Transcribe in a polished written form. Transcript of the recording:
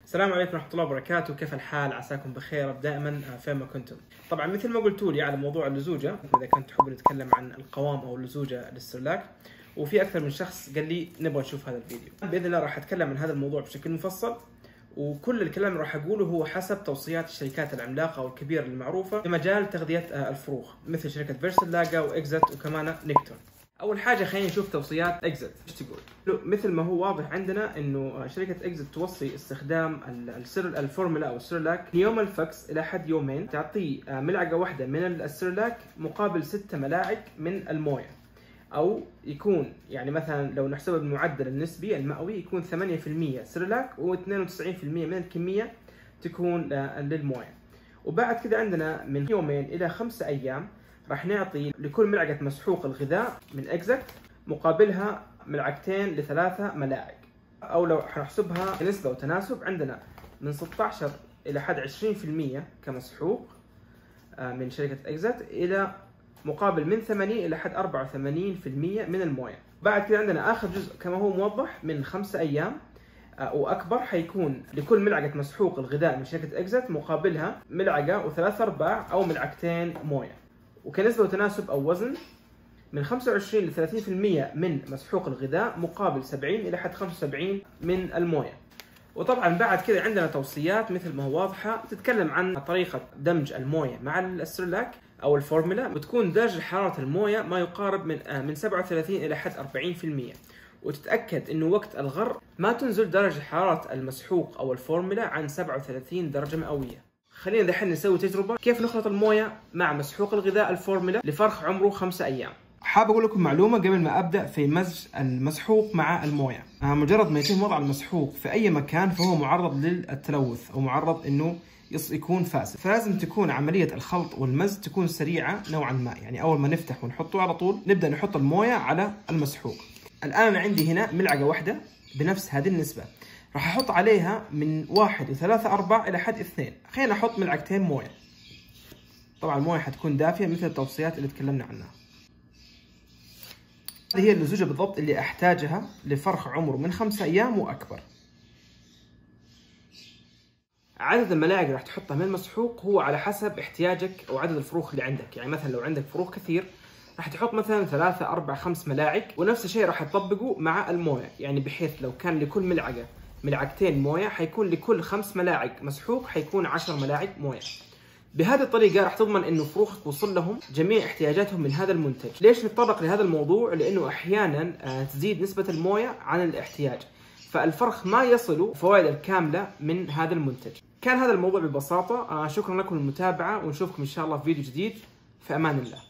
السلام عليكم ورحمة الله وبركاته، كيف الحال؟ عساكم بخير دائما فيما كنتم. طبعا مثل ما قلتوا لي على موضوع اللزوجة، إذا كنت تحبوا نتكلم عن القوام أو اللزوجة للسرلاك، وفي أكثر من شخص قال لي نبغى نشوف هذا الفيديو. بإذن الله راح أتكلم عن هذا الموضوع بشكل مفصل، وكل الكلام اللي راح أقوله هو حسب توصيات الشركات العملاقة والكبيرة المعروفة في مجال تغذية الفروخ، مثل شركة فيرسلاجا وإكزت وكمان نيكتون. أول حاجة خلينا نشوف توصيات إكزت إيش تقول. مثل ما هو واضح عندنا إنه شركة إكزت توصي استخدام الفورمولا أو السيرلاك يوم الفكس إلى حد يومين، تعطيه ملعقة واحدة من السيرلاك مقابل 6 ملاعق من الموية، أو يكون يعني مثلا لو نحسبه بالمعدل النسبي المئوي يكون 8% سيرلاك و92% من الكمية تكون للموية. وبعد كده عندنا من يومين إلى 5 أيام راح نعطي لكل ملعقة مسحوق الغذاء من إكزت مقابلها ملعقتين ل3 ملاعق، أو لو حنحسبها نسبة وتناسب عندنا من 16 إلى حد 20% كمسحوق من شركة إكزت، إلى مقابل من 80 إلى حد 84% من الموية. بعد كده عندنا آخر جزء كما هو موضح من 5 أيام وأكبر، حيكون لكل ملعقة مسحوق الغذاء من شركة إكزت مقابلها ملعقة و3/4 أو ملعقتين موية. وكنسبة وتناسب أو وزن من 25 ل 30% من مسحوق الغذاء مقابل 70 إلى حد 75 من الموية. وطبعا بعد كده عندنا توصيات مثل ما هو واضحة تتكلم عن طريقة دمج الموية مع السيرلاك أو الفورمولا، بتكون درجة حرارة الموية ما يقارب من 37 إلى حد 40%، وتتأكد إنه وقت الغر ما تنزل درجة حرارة المسحوق أو الفورمولا عن 37 درجة مئوية. خلينا دحين نسوي تجربة كيف نخلط الموية مع مسحوق الغذاء الفورمولا لفرخ عمره 5 أيام. حاب أقول لكم معلومة قبل ما أبدأ في مزج المسحوق مع الموية. مجرد ما يتم وضع المسحوق في أي مكان فهو معرض للتلوث أو معرض إنه يكون فاسد، فلازم تكون عملية الخلط والمزج تكون سريعة نوعا ما. يعني أول ما نفتح ونحطه على طول نبدأ نحط الموية على المسحوق. الآن أنا عندي هنا ملعقة واحدة بنفس هذه النسبة، راح أحط عليها من 1 و3/4 إلى حد 2. خلينا أحط ملعقتين موية. طبعا الموية حتكون دافية مثل التوصيات اللي تكلمنا عنها. هذه هي اللزوجة بالضبط اللي أحتاجها لفرخ عمره من 5 أيام وأكبر. عدد الملاعق اللي راح تحطها من المسحوق هو على حسب احتياجك أو عدد الفروخ اللي عندك. يعني مثلا لو عندك فروخ كثير راح تحط مثلا 3 4 5 ملاعق، ونفس الشيء راح تطبقه مع المويه. يعني بحيث لو كان لكل ملعقه ملعقتين مويه حيكون لكل 5 ملاعق مسحوق حيكون 10 ملاعق مويه. بهذه الطريقه راح تضمن انه فروخك وصل لهم جميع احتياجاتهم من هذا المنتج. ليش نتطرق لهذا الموضوع؟ لانه احيانا تزيد نسبه المويه عن الاحتياج، فالفرخ ما يصلوا الفوائد الكامله من هذا المنتج. كان هذا الموضوع ببساطه. شكرا لكم للمتابعه، ونشوفكم ان شاء الله في فيديو جديد. في امان الله.